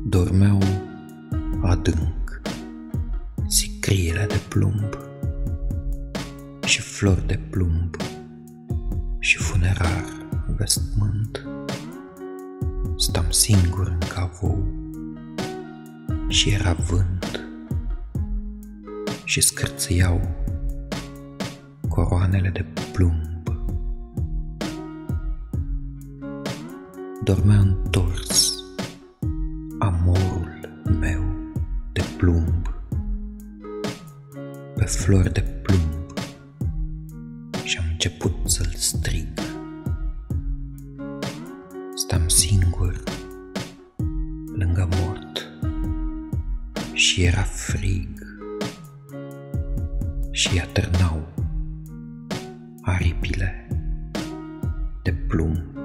Dormeau adânc sicriile de plumb și flori de plumb și funerar vestmânt. Stam singur în cavou și era vânt și scârțâiau coroanele de plumb. Dormea întors amorul meu de plumb pe flori de plumb și am început să-l strig. Stam singur lângă mort și era frig și atârnau aripile de plumb.